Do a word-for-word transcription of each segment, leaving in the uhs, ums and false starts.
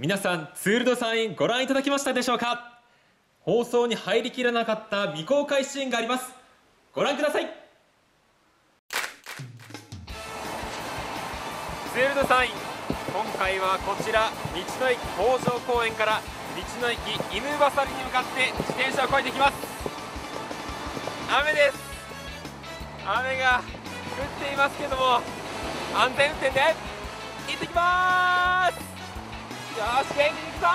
皆さんツール・ド・サインご覧いただきましたでしょうか。放送に入りきらなかった未公開シーンがあります。ご覧ください。ツール・ド・サイン、今回はこちら道の駅北条公園から道の駅犬ばさりに向かって自転車をこいできます。雨です。雨が降っていますけども安全運転で行ってきまーす。よーし、元気に行くぞ。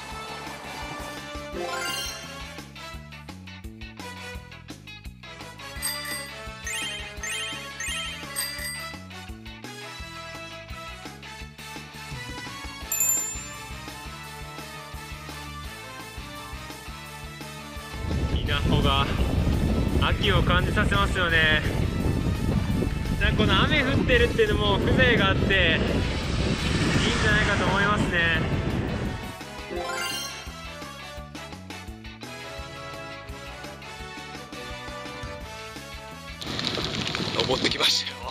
稲穂が秋を感じさせますよね。なんかこの雨降ってるっていうのも風情があっていいんじゃないかと思いますね。 登ってきましたよ。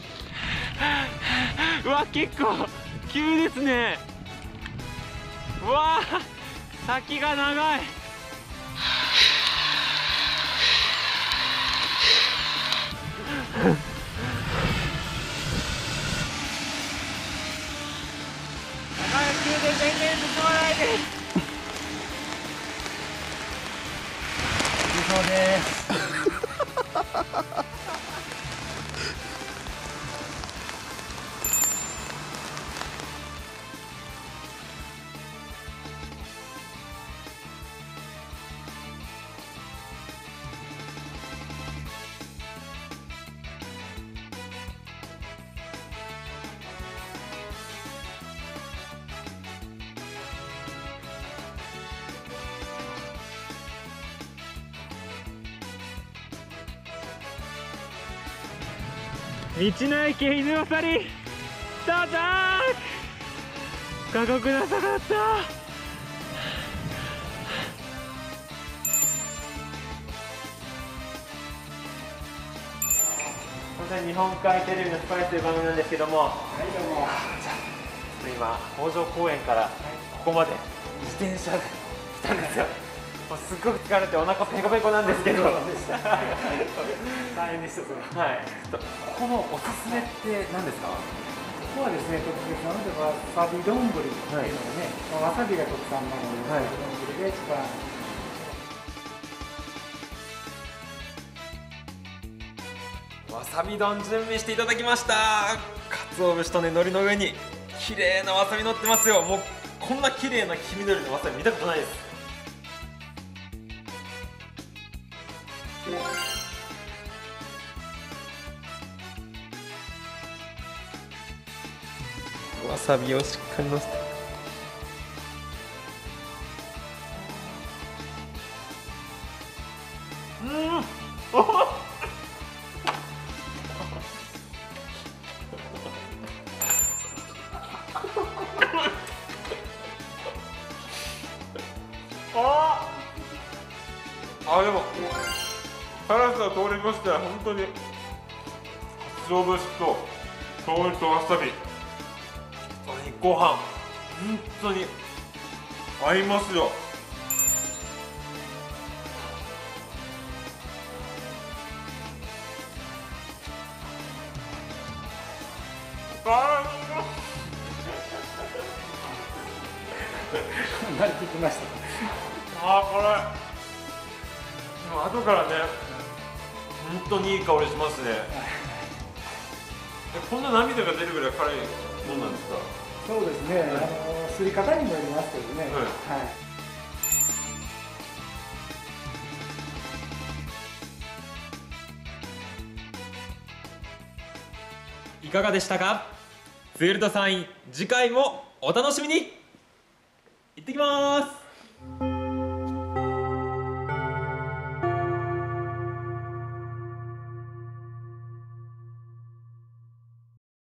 うわ、結構急ですね。うわー、先が長い。急で全然進まないです。そうです。道の駅犬ばさり到着。過酷な坂だった。日本海テレビのスパイスという番組なんですけども、はい、どうも。今北条公園からここまで自転車で来たんですよ。もうすっごく疲れてお腹ペコペコなんですけど大変でした。それはい。ここのおすすめって何ですか？ ここはですね、特別なのでわさび丼っていうのがね、はい、わさびが特産なので、わさび丼で一番。 わさび丼準備していただきました。鰹節とね、海苔の上に綺麗なわさび乗ってますよ。もうこんな綺麗な黄緑のわさび見たことないです。わさびをしっかりのせて、うん、ああ、でも辛さが通りましては本当に鰹節と醤油とわさび、ご飯本当に合いますよ。あ慣れてきました。 あー、これ後からね本当にいい香りしますね。こんな涙が出るぐらい辛いもんなんですか？ そうですね、あのすり方にもよりますけどね。はい、はい。 いかがでしたか？ツール・ド・サイン、次回もお楽しみに。行ってきます。